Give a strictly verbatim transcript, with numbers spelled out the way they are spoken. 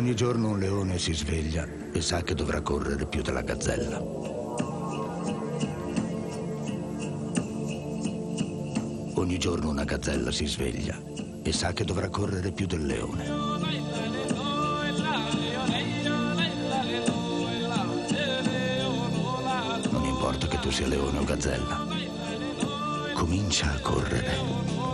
Ogni giorno un leone si sveglia e sa che dovrà correre più della gazzella. Ogni giorno una gazzella si sveglia e sa che dovrà correre più del leone. Non importa che tu sia leone o gazzella, comincia a correre.